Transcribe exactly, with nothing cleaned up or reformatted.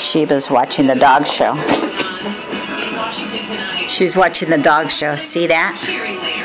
Shiba's watching the dog show. She's watching the dog show. See that?